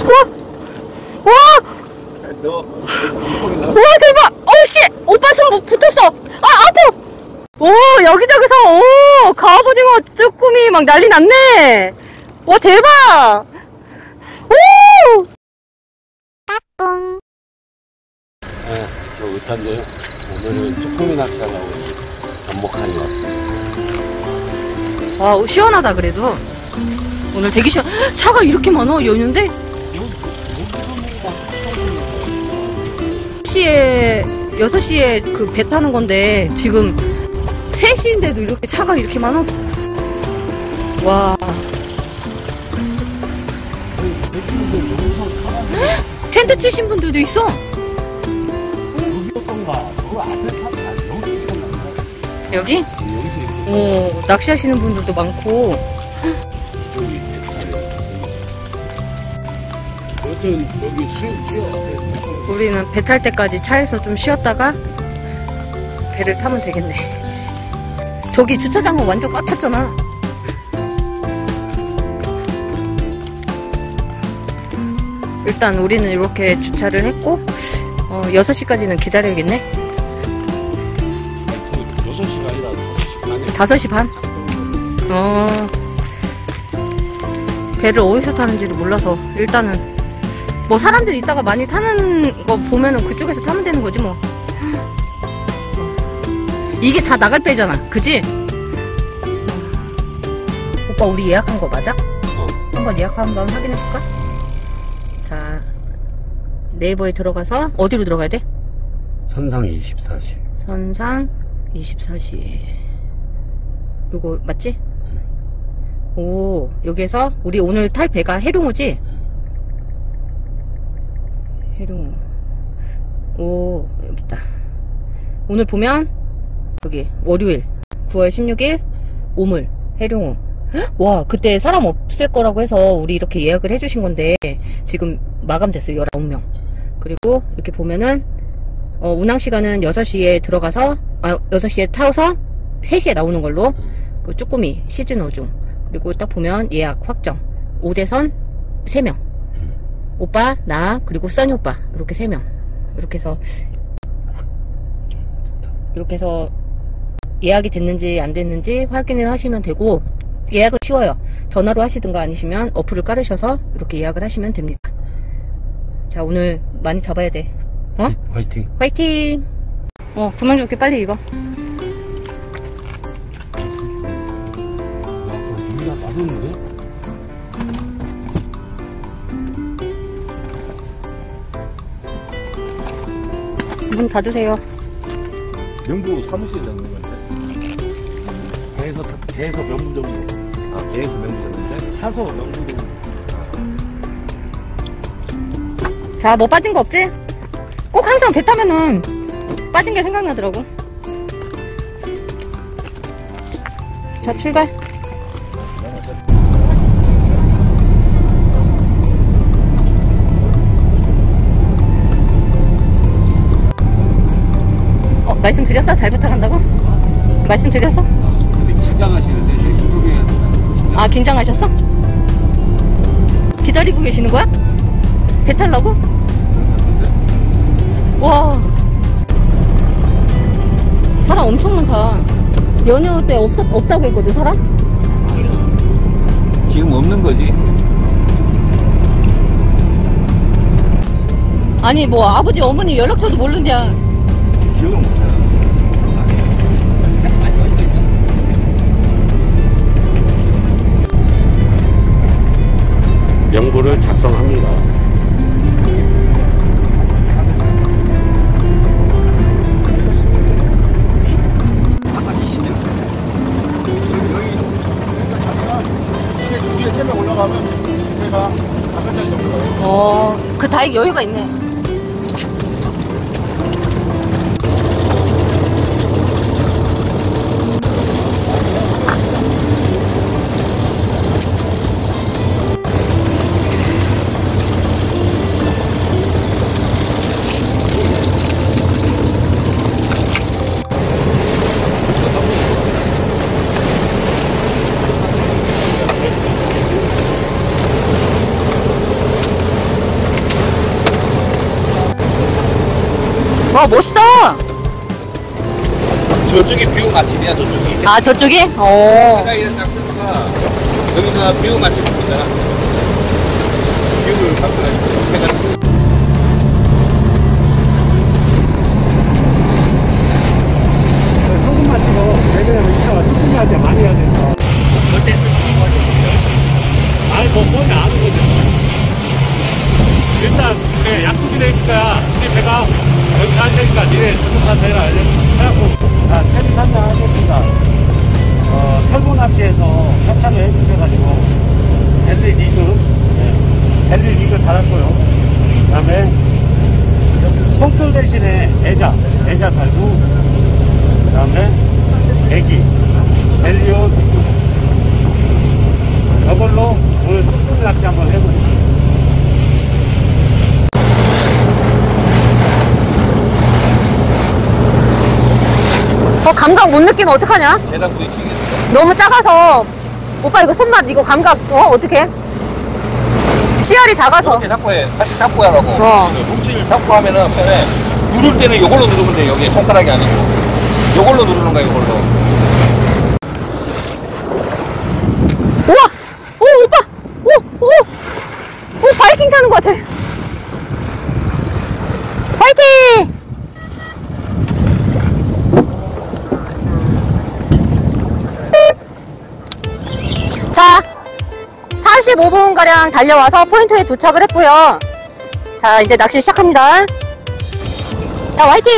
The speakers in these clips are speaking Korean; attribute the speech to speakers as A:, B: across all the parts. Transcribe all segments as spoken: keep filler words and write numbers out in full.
A: 와! 와! 와, 대박! 어우씨! 오빠 손 붙었어! 아, 아파! 오, 여기저기서, 오, 갑오징어 쭈꾸미 막 난리 났네! 와, 대박! 오!
B: 까꿍.
C: 네, 저 의탄데요. 오늘은 쭈꾸미 낚시하려고 안목하니 왔습니다.
A: 와, 시원하다, 그래도. 오늘 되게 시원. 차가 이렇게 많아, 연휴인데? 여섯 시에 그 배 타는 건데, 지금 세 시인데도 이렇게 차가 이렇게 많아? 와. 텐트 치신 분들도 있어. 여기? 오, 낚시하시는 분들도 많고.
C: 여기 쉬어.
A: 우리는 배 탈 때까지 차에서 좀 쉬었다가 배를 타면 되겠네. 저기 주차장은 완전 꽉 찼잖아. 일단 우리는 이렇게 주차를 했고, 어, 여섯 시까지는 기다려야겠네.
C: 여섯 시가 아니라
A: 다섯 시 반? 어. 배를 어디서 타는지를 몰라서 일단은 뭐 사람들이 이따가 많이 타는 거 보면은 그쪽에서 타면 되는 거지 뭐. 이게 다 나갈 배잖아, 그지? 오빠 우리 예약한 거 맞아?
C: 어.
A: 한번 예약 한번 확인해볼까? 자, 네이버에 들어가서 어디로 들어가야 돼?
C: 선상 이십사 시.
A: 선상 이십사 시. 요거 맞지? 오, 여기에서 우리 오늘 탈 배가 해룡호지? 해룡호. 오, 여기 있다. 오늘 보면 여기 월요일 구월 십육일 오물 해룡호. 헉? 와, 그때 사람 없을 거라고 해서 우리 이렇게 예약을 해주신 건데 지금 마감됐어요. 열아홉 명. 그리고 이렇게 보면은 어, 운항 시간은 여섯 시에 들어가서 아, 여섯 시에 타서 세 시에 나오는 걸로. 그 쭈꾸미 시즌 오 중. 그리고 딱 보면 예약 확정 오대선 세 명, 오빠, 나, 그리고 써니 오빠 이렇게 세 명. 이렇게 해서 이렇게 해서 예약이 됐는지 안 됐는지 확인을 하시면 되고, 예약은 쉬워요. 전화로 하시든가 아니시면 어플을 깔으셔서 이렇게 예약을 하시면 됩니다. 자, 오늘 많이 잡아야 돼. 어?
C: 화이팅.
A: 화이팅. 어, 그만 좀 이렇게 빨리 입어. 문 닫으세요.
D: 명부 사무실에 잡는 건데. 배에서, 배에서 명부 정도. 아, 배에서 명부 잡는데? 타서 명부 정도.
A: 자, 뭐 빠진 거 없지? 꼭 항상 배 타면은 빠진 게 생각나더라고. 자, 출발. 어, 말씀 드렸어? 잘 부탁한다고? 말씀 드렸어?
C: 근데 긴장하시는데 제 유튜브에.
A: 아, 긴장하셨어? 기다리고 계시는 거야? 배 타려고? 와, 사람 엄청 많다. 연휴 때 없었, 없다고 했거든, 사람?
D: 지금 없는 거지?
A: 아니, 뭐, 아버지, 어머니 연락처도 모르냐.
D: 기억을 못해.
C: 명부를 작성합니다.
A: 어, 그 다행 여유가 있네. 와, 멋있다.
D: 저쪽이 뷰 맛집이야, 저쪽이.
A: 아, 저쪽이? 어.
D: 내가 이런 닭들가 여기가 뷰 맛집입니다. 뷰를 감상하시고 해가지고.
C: 조금만 찍어. 왜냐면 이따가 조금만 때 많이 해야 돼서.
D: 어쨌든
C: 아니, 뭐, 뭔지 아는 거죠. 일단, 그래, 약속이 돼 있으니까, 우리 배가 여기 갈 테니까, 니네 조금만 배라. 해갖고, 자, 체리 한잔 하겠습니다. 어, 철보 낚시에서 협찬을 해주셔가지고, 벨리 리그, 네, 벨리 리그 달았고요. 그 다음에, 손끝 대신에 애자, 애자 달고, 그 다음에, 애기, 벨리오, 저걸로 오늘 쭈꾸미 낚시 한번 해보겠습니다.
A: 어, 감각 못 느끼면 어떡하냐?
D: 계단 부딪히겠어.
A: 너무 작아서. 오빠, 이거 손맛, 이거 감각, 어, 어떡해? 씨알이 작아서.
D: 이렇게 잡고 해. 같이 잡고 하라고.
A: 어.
D: 뭉치를 잡고 하면은 편해. 누를 때는 요걸로 누르면 돼. 여기 손가락이 아니고. 요걸로 누르는 거야, 요걸로.
A: 우와! 오, 오빠! 오! 오! 오, 바이킹 타는 것 같아. 파이팅! 자, 사십오 분가량 달려와서 포인트에 도착을 했고요. 자, 이제 낚시 시작합니다. 자, 화이팅!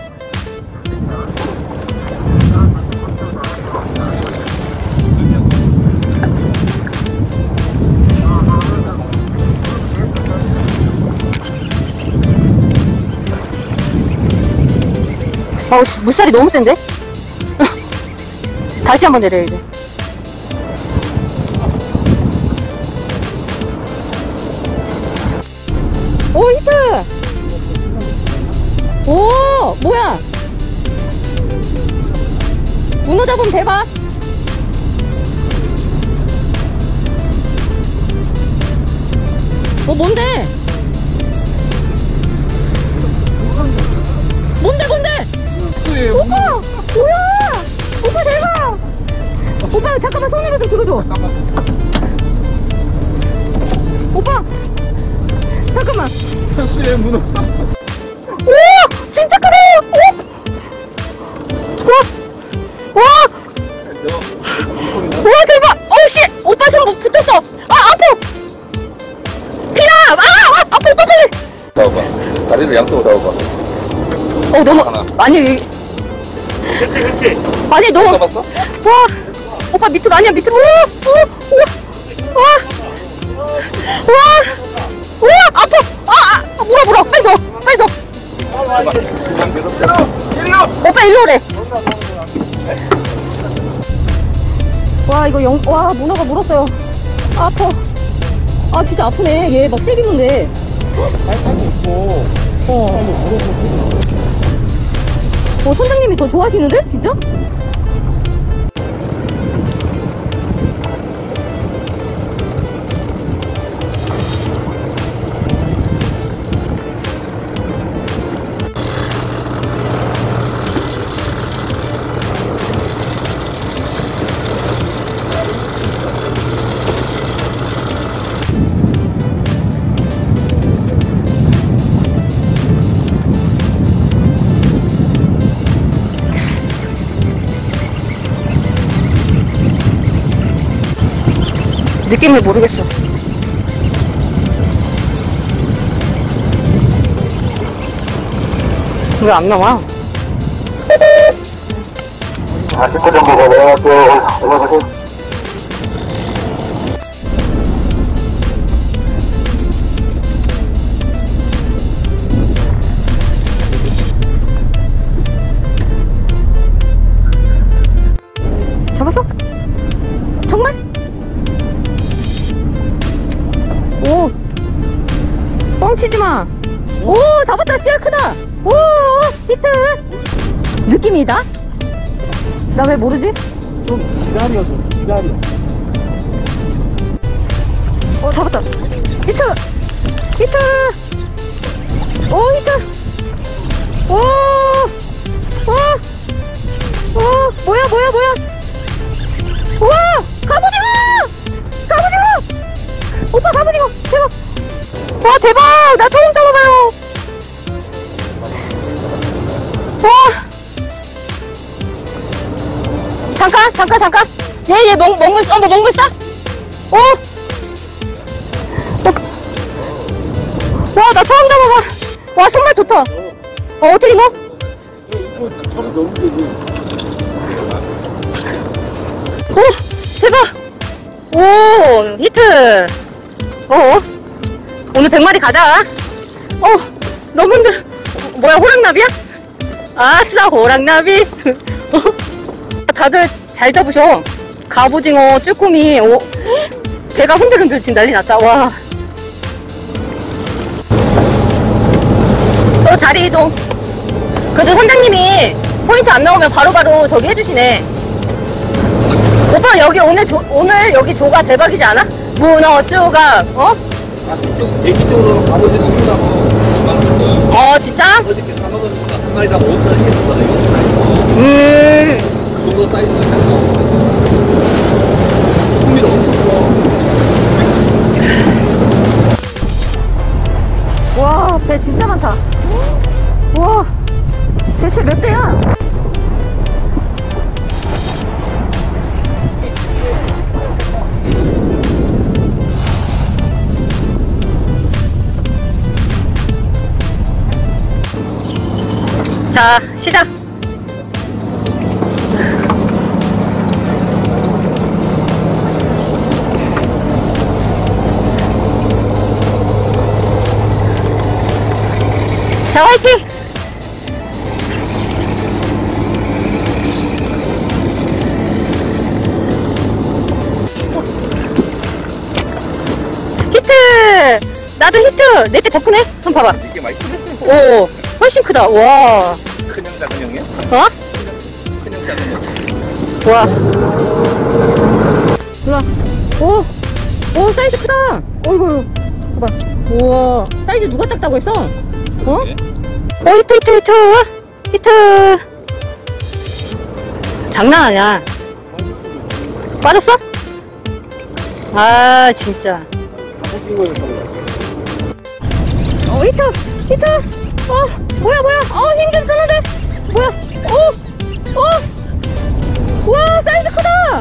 A: 어우, 씨, 물살이 너무 센데? 다시 한번 내려야 돼. 오, 히트! 오, 뭐야? 문어 잡으면 대박! 어, 뭔데? 뭔데, 뭔데? 오빠! 뭐야! 오빠 대박! 오빠 잠깐만 손으로 좀 들어줘. 오빠! 잠깐만.
D: 수의 문어.
A: 오! 진짜 크다! 오! 와! 와! 와 대박! 어우씨! 오빠 손 붙었어! 아 아파! 피나! 아! 아! 아파 오빠 빨리!
D: 나와봐. 다리를 양쪽으로 나와봐.
A: 어 너무
D: 하나.
A: 아니
C: 그렇지, 그렇지.
A: 아니 너무
D: 잡았어?
A: 와 오빠 밑으로 아니야 밑으로 와와와와 아파 아, 아 물어 물어 빨리 넣어 빨리 넣어
D: 그냥 괴롭잖아. 일로!
A: 오빠 일로 오래 와 이거 영 와 문어가 물었어요 아파 아 진짜 아프네 얘 막 세게 문데
C: 살살고 있고,
A: 어. 어, 선장님이 더 좋아하시는데? 진짜? 느낌을 모르겠어. 왜 안 나와?
E: 아, 십 분 정도 더 내려갈게요. 올라가세요.
A: 잡았어? 정말? 오, 뻥치지 마. 오, 잡았다. 씨알 크다. 오, 히트. 느낌이다. 나 왜 모르지?
C: 좀 기다려줘, 기다려.
A: 어, 잡았다. 히트. 히트. 오, 히트. 오. 와, 대박! 나 처음 잡아봐요. 와. 잠깐, 잠깐, 잠깐. 얘, 얘, 먹, 먹물, 어, 뭐, 먹물 싸? 어? 어. 와, 나 처음 잡아봐. 와, 손맛 좋다. 어, 어떻게 넣어? 오, 대박! 오, 히트! 어, 오늘 백 마리 가자. 어, 너무 힘들어. 뭐야, 호랑나비야? 아싸, 호랑나비. 어? 다들 잘 잡으셔. 갑오징어, 쭈꾸미, 오, 배가 흔들흔들 지금 난리 났다. 와. 또 자리 이동. 그래도 선장님이 포인트 안 나오면 바로바로 바로 저기 해주시네. 오빠 여기 오늘 조, 오늘 여기 조가 대박이지 않아? 문어, 쭈가, 어?
F: 아, 그쪽, 대기 쪽으로 가보지 못하고.
A: 어, 진짜?
F: 어저께 사먹었는데 한 마리당 오천 원씩 했거든요.
A: 음.
F: 그 정도 사이즈가 잘 나오고. 풍미도 엄청 좋아.
A: 와, 배 진짜 많다. 와, 대체 몇 대야? 자, 시작. 자, 화이팅! 히트! 나도 히트! 내 게 더 크네? 한번 봐봐.
F: 이게 많이
A: 오, 훨씬 크다. 와.
F: 큰형 작은 형이야?
A: 어?
F: 큰형 작은 형.
A: 좋아. 좋아. 오, 오, 사이즈 크다. 어이구, 봐봐. 우와, 사이즈 누가 작다고 했어? 어?
F: 네.
A: 어, 히트, 히트, 히트. 히트. 장난 아니야. 빠졌어? 아, 진짜. 어, 히트, 히트. 어, 뭐야, 뭐야. 어, 힘 좀 쓰는데. 뭐야. 어, 어. 와, 사이즈 크다.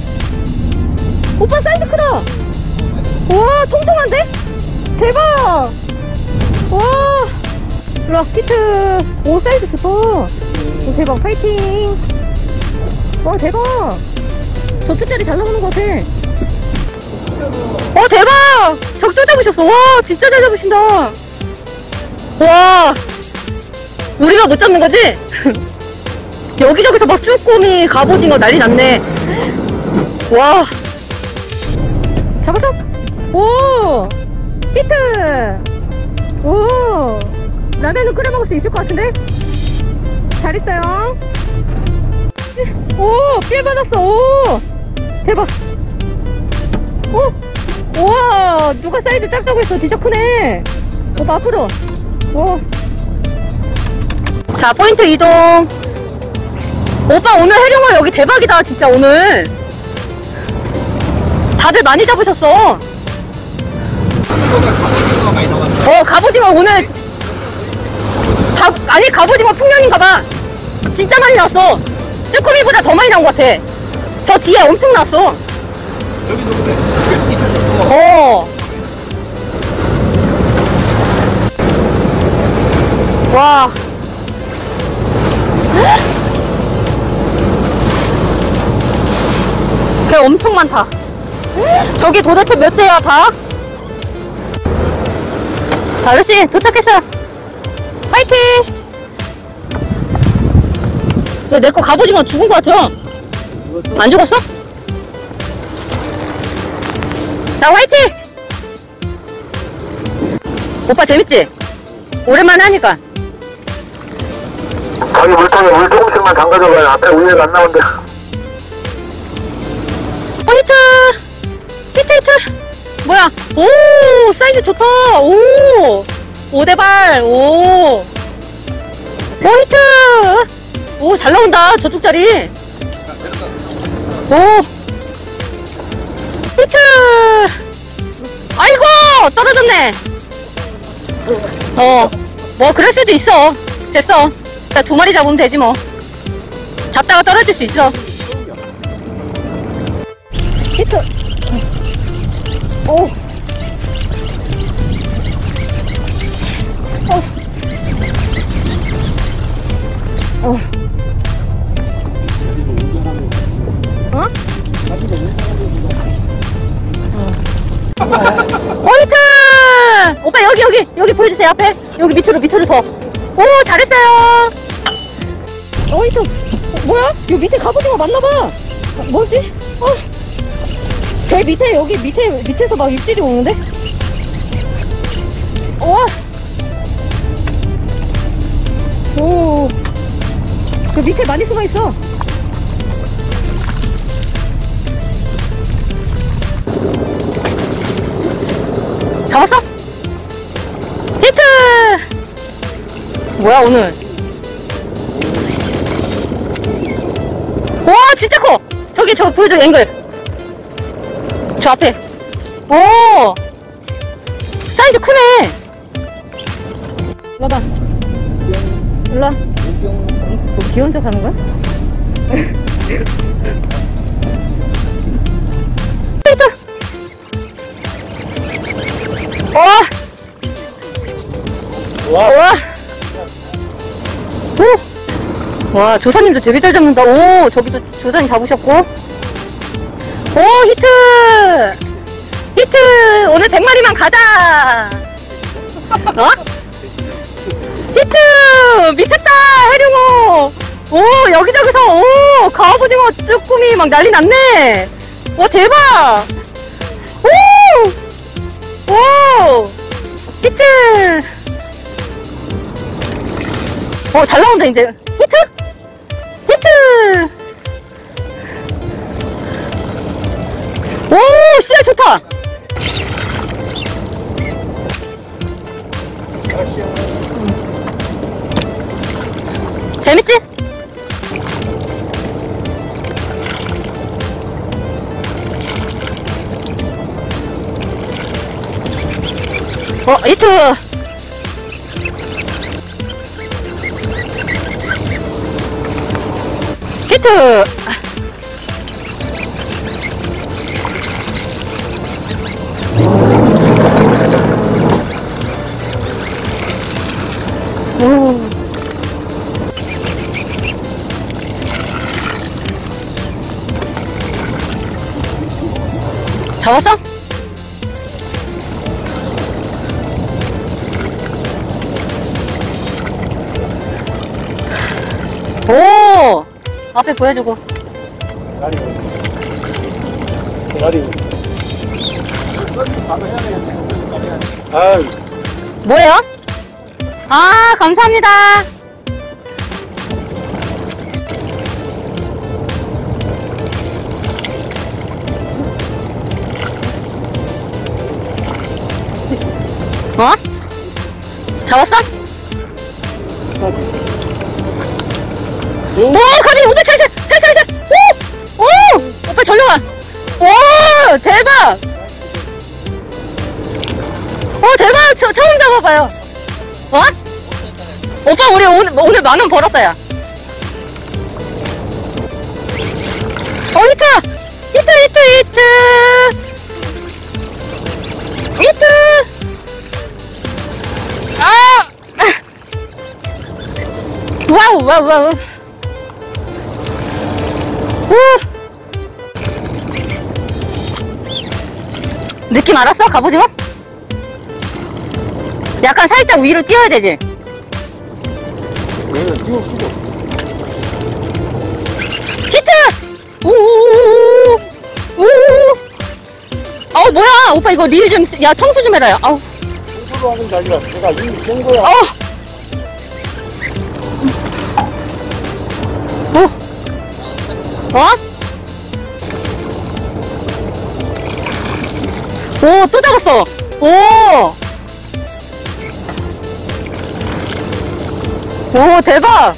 A: 오빠 사이즈 크다. 와, 통통한데? 대박. 와. 일로와, 히트. 오, 사이즈 좋다. 오, 대박. 파이팅. 와, 대박. 저쪽짜리 잘 나오는 것 같아. 어, 대박. 적조 잡으셨어. 와, 진짜 잘 잡으신다. 와, 우리가 못 잡는 거지? 여기저기서 막 쭈꾸미, 갑오징어 난리 났네. 와, 잡았어? 오, 히트. 오, 라면은 끓여 먹을 수 있을 것 같은데? 잘했어요. 오, 필 받았어. 오, 대박. 오, 우와, 누가 사이즈 작다고 했어. 진짜 크네. 오빠 앞으로. 오. 자, 포인트 이동. 오빠 오늘 해룡어 여기 대박이다. 진짜 오늘 다들 많이 잡으셨어.
F: 갑오징어가 많이 나왔어.
A: 어, 갑오징어 오늘 가, 아니 갑오징어 풍년인가봐. 진짜 많이 나왔어. 쭈꾸미보다 더 많이 나온 것 같아. 저 뒤에 엄청 나왔어.
F: 여기도 그래. 이쪽도.
A: 어. 와. 배 엄청 많다. 저기 도대체 몇 대야 다? 자, 아저씨 도착했어요. 파이팅! 내 거 갑오징어 죽은 거 같아. 안 죽었어? 자, 화이팅! 오빠 재밌지? 오랜만에 하니까.
E: 저기 물통에 물 조금씩만 담가줘봐요. 앞에 우유가 안 나온대.
A: 어, 히트! 히트, 히트! 뭐야? 오, 사이즈 좋다! 오! 오대발! 오! 오, 히트! 오, 잘 나온다! 저쪽 자리! 오! 히트! 아이고! 떨어졌네! 어, 뭐 그럴 수도 있어. 됐어. 나 두 마리 잡으면 되지 뭐. 잡다가 떨어질 수 있어. 히트. 오. 어. 어. 어? 어, 히트! 오빠 여기 여기 여기 보여주세요. 앞에 여기 밑으로 밑으로 더. 오, 잘했어요. 어, 히트. 어, 뭐야? 요 밑에 갑오징어 맞나봐. 어, 뭐지? 어. 배 밑에 여기 밑에 밑에서 막 입질이 오는데? 와. 오. 저 밑에 많이 숨어 있어. 잡았어? 히트! 뭐야 오늘? 와 진짜 커! 저기 저 보여줘 앵글. 저 앞에. 오! 사이즈 크네. 일로와봐. 일로와. 뭐 귀여운 척 하는 거야? 히트! 와! 와! 오! 와, 조사님도 되게 잘 잡는다. 오, 저기도 조사님 잡으셨고. 오, 히트! 히트! 오늘 백 마리만 가자! 어? 히트! 미쳤다! 해룡호! 오, 여기저기서, 오! 갑오징어 쭈꾸미 막 난리 났네! 와, 대박! 오! 오! 히트! 어, 잘 나온다, 이제. 히트! 히트! 오, 씨알 좋다! 재밌지? 어, 히트! 히트! 오. 잡았어? 오! 앞에 보여주고.
F: 대가리.
D: 아유,
A: 뭐예요? 아, 감사합니다. 어? 잡았어? 오, 가비! 오빠 찰찰! 찰찰! 찰! 오! 오! 오빠 절로 가! 오! 대박! 오, 대박! 저, 처음 잡아봐요. 어? 오빠, 우리 오늘, 오늘 만 원 벌었다, 야. 어, 히트! 히트, 히트, 히트! 히트! 아! 와우, 와우, 와우. 오! 느낌 알았어? 갑오징어? 약간 살짝 위로 띄워야 되지? 히트! 오오오오오! 어, 뭐야! 오빠 이거 릴 좀, 야, 청소 좀 해라, 야. 아우.
F: 청소로 하는 게 아니라 내가 이미 센 거야.
A: 어! 어? 어? 오, 또 잡았어! 오! 오, 대박!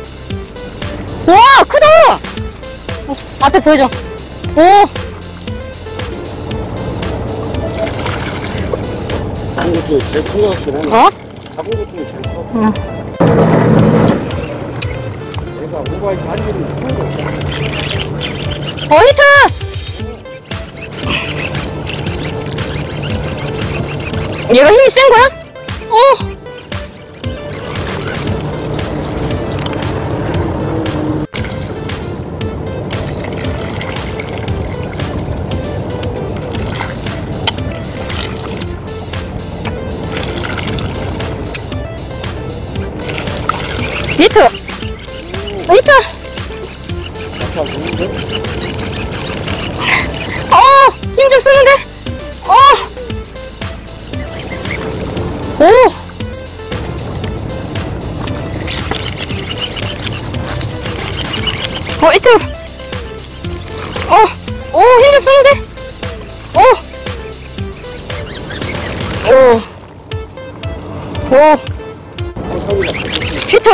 A: 와, 크다! 어, 앞에 보여줘. 오!
F: 이것도 제일 큰 거 같긴 하네.
A: 어?
F: 작은 것 중에 제일 커.
A: 응.
F: 얘가 오바이 다리를 풀고.
A: 어, 히트! 얘가 힘이 센 거야? 어! 히트! 히트! 어! 힘 좀 쓰는데? 어! 오! 어, 히트! 어! 오, 힘 좀 쓰는데? 어! 오! 오! 히트!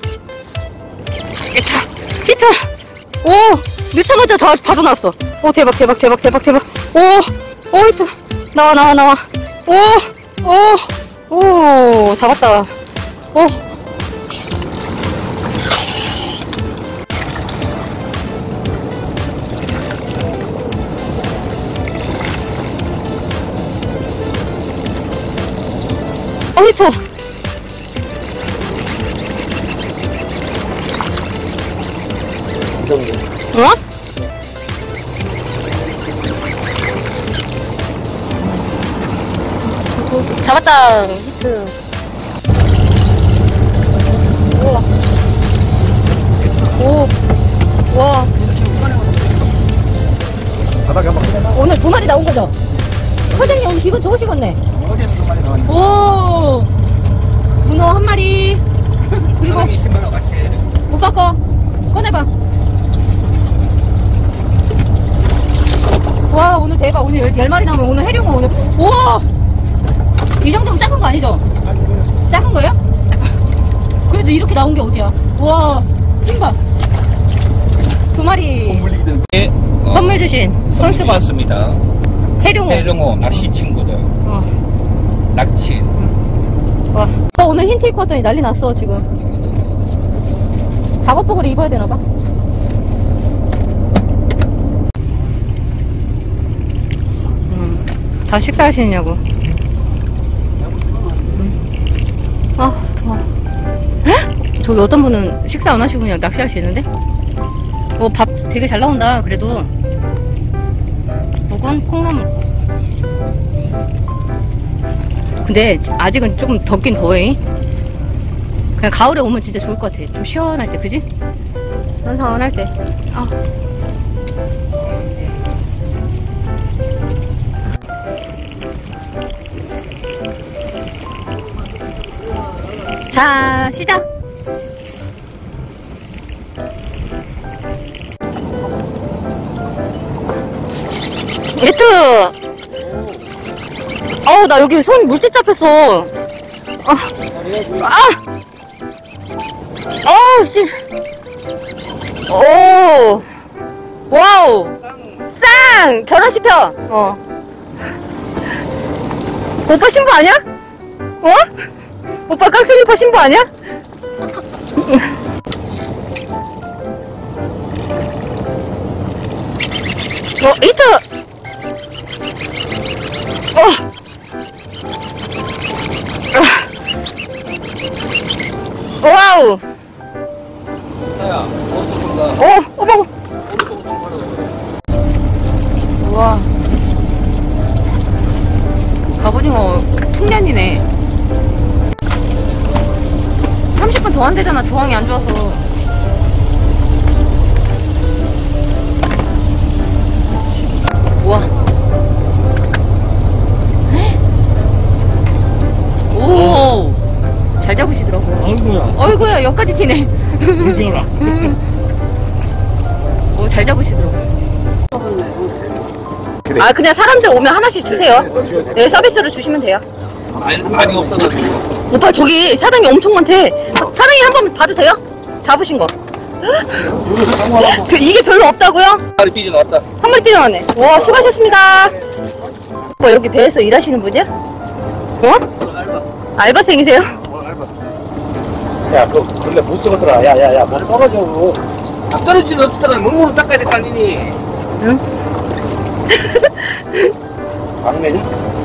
A: 히트! 히트! 오! 늦자마자 다 바로 나왔어. 오, 대박, 대박, 대박, 대박, 대박. 오! 오, 히트! 나와, 나와, 나와. 오! 오! 오! 잡았다. 오! 오, 히트! 어? 잡았다. 히트. 우와. 오. 와.
F: 바닥에 한번 해봐.
A: 오늘 두 마리 나온 거죠? 사장님 오늘 기분 좋으시겠네.
F: 어제는 두 마리 나왔네.
A: 오. 문어 한 마리. 그리고
F: 이십만 원 같이 해.
A: 오빠 거 꺼내봐. 와 오늘 대박. 오늘 열, 열 마리 나오면 오늘 해룡어 오늘. 우와. 이 정도면 작은 거 아니죠? 작은 거예요? 그래도 이렇게 나온 게 어디야? 우와 힘 봐. 두 마리
G: 예, 어,
A: 선물 주신 선수가
G: 선수였습니다.
A: 해룡어.
G: 해룡어 낚시 친구들.
A: 어.
G: 낚시.
A: 와. 어, 오늘 흰 테이크 하더니 난리 났어 지금. 작업복을 입어야 되나봐. 음, 다 식사하시느냐고. 음. 아 더워. 헉? 저기 어떤 분은 식사 안 하시고 그냥 낚시하시는데? 어, 밥 되게 잘 나온다 그래도. 묵은 콩나물. 근데 아직은 조금 덥긴 더해. 그냥 가을에 오면 진짜 좋을 것 같아. 좀 시원할 때, 그지? 선선할 때. 아. 자, 시작! 예트! 어우, 나 여기 손 물집 잡혔어. 아! 아! 어우, 씨. 오! 와우! 쌍! 결혼시켜! 어. 오빠 신부 아니야? 어? 오빠 깍슬리퍼 신부 아니야? 어, 히트! 어! 와우!
F: 야, 어디서
A: 어, 어머! 우와. 갑오징어 풍년이네. 삼십 분 더 안 되잖아, 조항이 안 좋아서. 우와. 오! 잘 잡으시더라고요.
C: 아이고야.
A: 어이구야, 여기까지 튀네.
C: 울겨라.
A: 오, 잘 잡으시더라고요. 아, 그냥 사람들 오면 하나씩 주세요. 네, 서비스로 주시면 돼요.
F: 많이, 많이 없어가지고.
A: 오빠, 저기 사장이 엄청 많대. 사장님 한 번 봐도 돼요? 잡으신 거. 그, 이게 별로 없다고요?
F: 다리 삐져 나왔다.
A: 한 마리 삐져나왔네. 와, 수고하셨습니다. 뭐, 여기 배에서 일하시는 분이야? 어? 알바생이세요?
D: 야, 그거 근래 못 쓰겠더라. 야, 야, 야, 머리 떨어져.
F: 안 떨어지는 어쩌다가 먹물은 닦아야 될 거 아니니?
A: 응?
D: 막내니?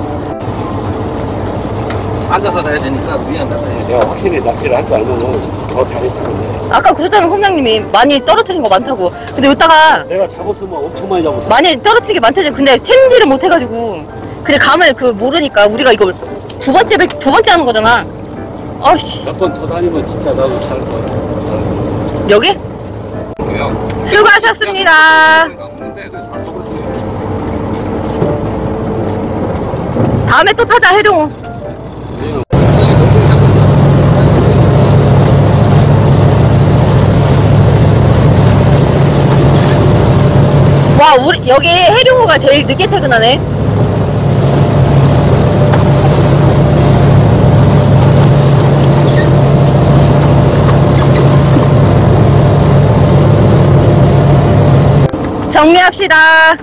F: 앉아서 해야 되니까 위에 앉아서 해야 돼.
D: 내가 확실히 낚시를 할 줄 알면 더 잘했을 건데.
A: 아까 그랬잖아, 선장님이. 많이 떨어뜨린 거 많다고. 근데 이따가
D: 내가 잡았으면 엄청 많이 잡았어.
A: 많이 떨어뜨린 게 많다지. 근데 챔질을 못 해가지고. 근데 감을 그 모르니까 우리가 이걸 두 번째, 배- 두 번째 하는 거잖아. 아우씨.
D: 몇 번 더 다니면 진짜 나도 잘할 거야.
A: 여기? 수고하셨습니다. 다음에 또 타자, 해룡호. 와, 우리, 여기 해룡호가 제일 늦게 퇴근하네. 정리합시다.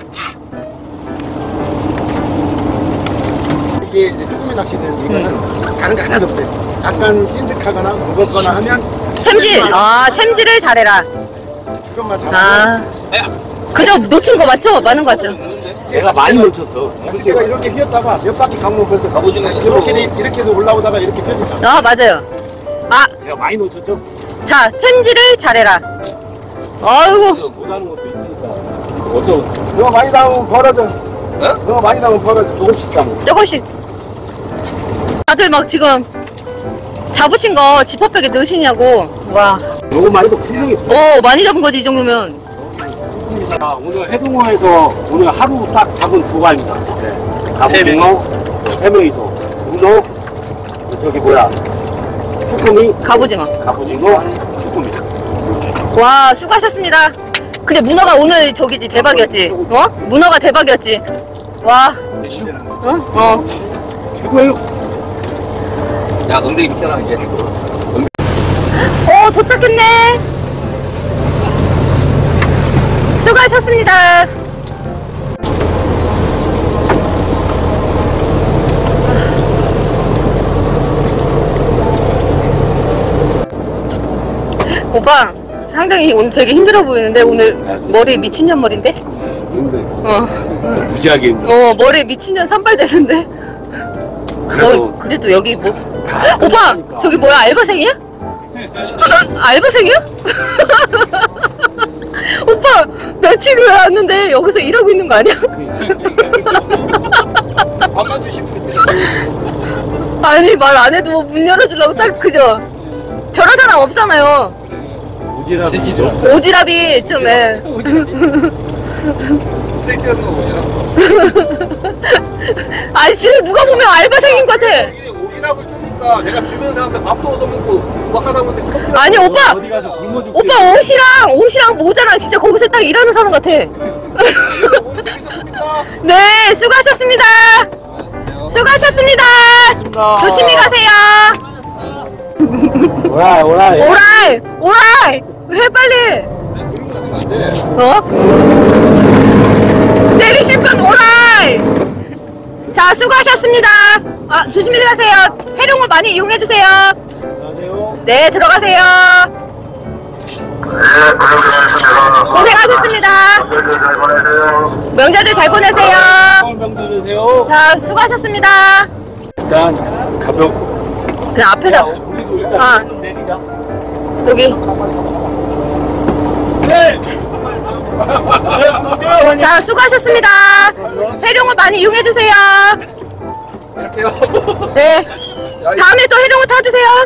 H: 이게 이제 조금의 낚시는 이거는 다른 거 하나도 없어요. 약간 찐득하거나 무겁거나 하면
A: 챔질. 아, 챔질을 잘해라.
H: 그것만 잘하면
A: 아. 그저 놓친 거 맞죠? 많은 거 같죠?
D: 내가 많이 놓쳤어.
H: 낚시대가 이렇게 휘었다가 몇 바퀴 감으면 벌써
F: 갑오징어
H: 이렇게 이렇게도 올라오다가 이렇게 펴진다.
A: 아, 맞아요. 아,
D: 제가 많이 놓쳤죠?
A: 자, 챔질을 잘해라. 아이고.
D: 못하는 것도 있으니까. 어쩌고.
H: 그거 많이 나오면 벌어져. 그거 많이 나오면 벌어져.
D: 조금씩 가면.
A: 조금씩. 다들 막 지금 잡으신 거 지퍼백에 넣으시냐고. 와.
D: 요것만 해도 분명히.
A: 오, 많이 잡은 거지, 이 정도면.
D: 자, 오늘 해동호에서 오늘 하루 딱 잡은 두 마리입니다. 네. 갑오징어, 세 명이서. 문어, 저기 뭐야. 쭈꾸미,
A: 갑오징어.
D: 갑오징어, 쭈꾸미.
A: 와, 수고하셨습니다. 근데 문어가 오늘 저기지, 대박이었지. 어? 문어가 대박이었지. 와. 어? 어.
D: 최고예요.
F: 야, 엉덩이 밑에나 이제.
A: 오, 도착했네. 수고하셨습니다. 오빠, 상당히 오늘 되게 힘들어 보이는데 오늘 머리 미친년 머리인데?
D: 힘들어.
A: 어,
D: 무지하게 힘들어.
A: 어 머리 미친년 산발 되는데?
D: 그래도
A: 어, 그래도 여기 뭐 오빠 저기 뭐야 알바생이야? 알바생이야? 오빠 며칠 후에 왔는데 여기서 일하고 있는 거 아니야?
F: 밥만 주시면 돼.
A: 아니 말 안 해도 문 열어주려고 딱 그죠? 저런 사람 없잖아요.
D: 무지라도.
A: 오지랖이 좀 예.
F: 쓸데없는 오지랖.
A: 아니 지금 누가 보면 알바생인 것 같아.
F: 오지랖을 주니까 내가 주변 사람들 밥도 얻어먹고 뭐 하다 보니 커피.
A: 아니 오빠
D: 어디 가서 굶어 죽지.
A: 오빠 옷이랑 옷이랑 모자랑 진짜 거기서 딱 일하는 사람 같아.
F: 너무 재밌었습니다.
A: 네 수고하셨습니다. 수고하셨습니다. 조심히 가세요.
H: 오라이 오라이.
A: 오라이 오라이 해 빨리. 어? 내리실 분 오라이. 자 수고하셨습니다. 아 조심히 가세요. 해룡을 많이 이용해 주세요. 네 들어가세요. 고생하셨습니다. 명절들 잘 보내세요.
D: 명절 되세요.
A: 자 수고하셨습니다.
D: 일단 가볍고.
A: 그냥 앞에다. 아 여기. 자 수고하셨습니다. 해룡을 많이 이용해 주세요. 네. 다음에 또 해룡을 타주세요.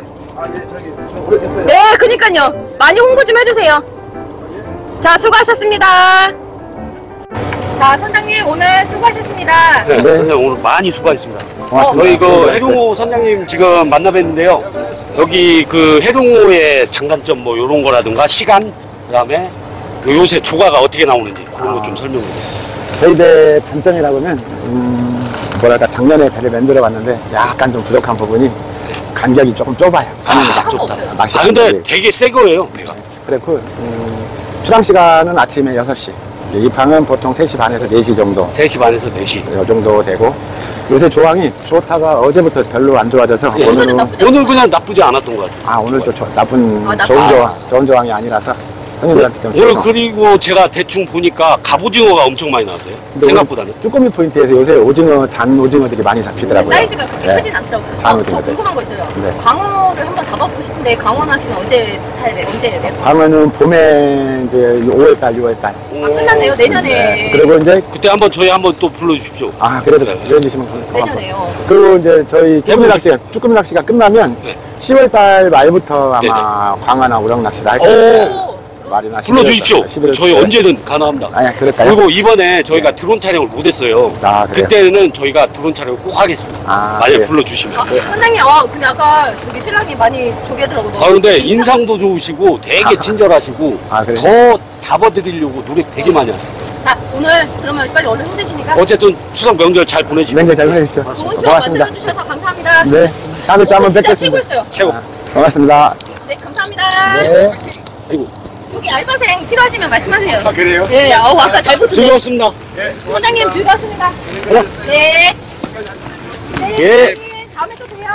A: 네, 그니까요. 많이 홍보 좀 해주세요. 자, 수고하셨습니다. 자, 선장님 오늘 수고하셨습니다.
D: 네, 선생님 오늘 많이 수고하셨습니다.
H: 고맙습니다.
D: 저희 그 해룡호 선장님 지금 만나뵀는데요. 여기 그 해룡호의 장단점 뭐 이런 거라든가 시간, 그다음에 그 요새 조가가 어떻게 나오는지 그런 거 좀 설명해 주세요.
H: 저희 배 단점이라고 하면 음, 뭐랄까 작년에 배를 만들어 봤는데 약간 좀 부족한 부분이 간격이 조금 좁아요. 가능이 딱 좁다. 낚시
D: 아 근데
H: 간격이.
D: 되게 새 거예요 배가.
H: 그렇고 음, 출항 시간은 아침에 여섯 시, 입항은 보통 세 시 반에서 네 시 정도.
D: 세 시 반에서 네 시.
H: 이 정도 되고. 요새 조항이 좋다가 어제부터 별로 안 좋아져서
D: 예.
H: 오늘은
D: 오늘 그냥 나쁘지 않았던 것 같아요.
H: 아 오늘 또 조- 나쁜
A: 아, 나-
H: 좋은
A: 아.
H: 조항 좋은 조항이 아니라서 형님들한테 좀
D: 오늘
H: 죄송.
D: 그리고 제가 대충 보니까 갑오징어가 엄청 많이 나왔어요.
H: 근데
D: 생각보다는.
H: 오늘 쭈꾸미 포인트에서 요새 오징어 잔 오징어들이 많이 잡히더라고요.
A: 사이즈가 그렇게
H: 네.
A: 크진 않더라고요.
H: 잔
A: 어, 저
H: 오징어들.
A: 궁금한 거 있어요.
H: 네.
A: 광어를 한번 잡아보고 싶은데 광어 낚시는 언제 타야 돼? 언제 해야 돼요?
H: 방어는 봄에 이제 오월달, 유월달.
A: 아, 끝났네요. 내년에.
H: 그리고 이제
D: 그때 한번 저희 한번 또 불러주십시오.
H: 아 그래도
D: 네.
H: 그래주시면 고맙고.
A: 내년에요.
H: 그리고 이제 저희 쭈꾸미
D: 해보고
H: 낚시가 쭈꾸미 낚시가 끝나면
D: 네.
H: 시월달 말부터 아마 광어나 우럭 낚시를 할 거예요.
D: 오,
H: 말이나
D: 불러주십시오.
H: 십일월
D: 저희
H: 달에.
D: 언제든 가능합니다.
H: 아니 그럴까요?
D: 그리고 이번에 저희가 드론 촬영을 못했어요.
H: 아, 그래요?
D: 그때는 저희가 드론 촬영을 꼭 하겠습니다.
H: 아,
D: 만약에
H: 그래요?
D: 불러주시면.
A: 아, 선장님, 어, 근데 아까 저기 신랑이 많이 조개더라고요.
D: 아, 근데 인상도 좋으시고 되게 친절하시고
H: 아, 그래요?
D: 더 잡아드리려고 노력 되게 많이 하세요.
A: 자, 오늘 그러면 빨리 얼른 힘드시니까
D: 어쨌든 추석 명절 잘 보내시고
H: 명절 잘 보내십시오.
A: 좋은 추억
H: 고맙습니다.
A: 만들어주셔서 감사합니다.
H: 네, 다음에 또 한번
A: 진짜
H: 뵙겠습니다.
A: 최고였어요.
D: 최고.
H: 고맙습니다.
A: 네, 감사합니다.
H: 네.
D: 아이고,
A: 여기 알바생 필요하시면 말씀하세요.
H: 아, 그래요?
A: 네, 아우, 아까 잘 붙었네.
D: 즐거웠습니다.
A: 선장님 즐거웠습니다.
D: 그래.
A: 네. 네.
D: 예.
A: 다음에 또 봬요.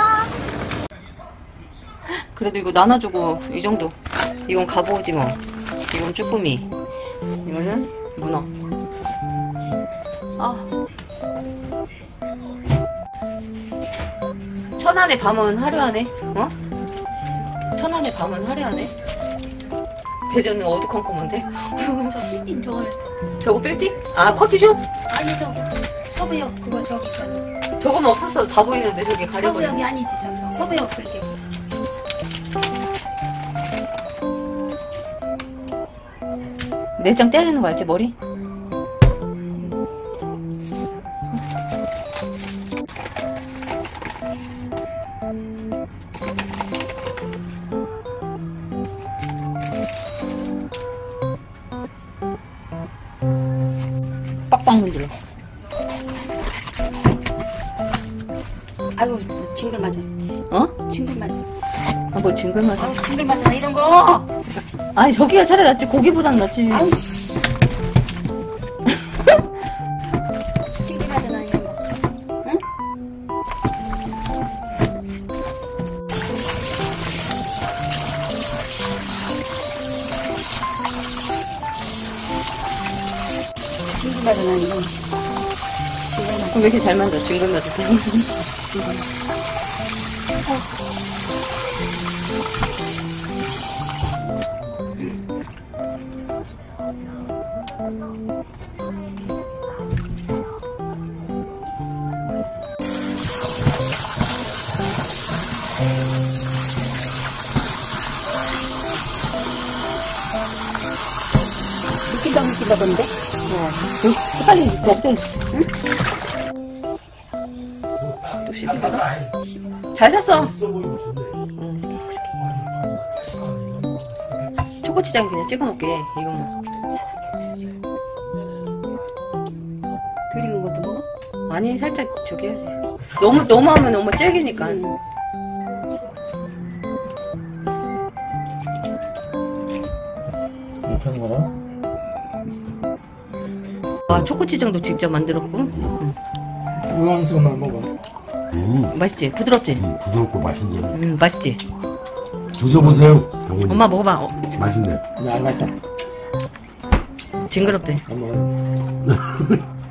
A: 그래도 이거 나눠주고 이 정도. 이건 갑오징어, 이건 쭈꾸미, 이거는 문어. 아. 천안의 밤은 화려하네. 어? 천안의 밤은 화려하네. 대전은 어두컴컴한데?
I: 저 빌딩 저걸
A: 저거 빌딩? 아 커피숍?
I: 아니 저기 서부역 그거 저기 있잖아.
A: 저거는 없었어. 다 보이는데 저기 가려버려.
I: 서부역이 아니지 저, 저 서부역 그렇게.
A: 내장 떼야 되는 거 알지 머리? 빡빡 문질러.
I: 아유 징글 맞아.
A: 어?
I: 징글 맞아.
A: 아, 뭘 징글 맞아?
I: 아유 징글 맞아 이런 거.
A: 아니 저기가 차라리 낫지. 고기보단 낫지.
I: 아이씨. 징글 맞아 나 이런 거. 응? 징글 맞아 나 이런 거. 징글 맞아.
A: 왜 이렇게 잘 만져? 징글 맞아.
I: 웃긴다 웃긴다 그런데.
A: 어. 그, 빨리 이거 없애. 응? 또 씹어. 잘 샀어. 응. 초코치장 그냥 찍어 먹게. 이것만.
I: 덜 익은 것도 먹어?
A: 아니 살짝 저기 해야지. 너무 너무 하면 너무 질기니까.
I: 응.
C: 이렇게 하는 거라?
A: 아 초코치장도 직접 만들었고. 응.
C: 우왕수만 먹어.
J: 음,
A: 맛있지? 부드럽지?
J: 음, 부드럽고 맛있네.
A: 음 맛있지?
J: 드셔보세요, 경훈님.
A: 엄마 먹어봐. 어,
J: 맛있네.
C: 야, 맛있다.
A: 징그럽대.
C: 한번.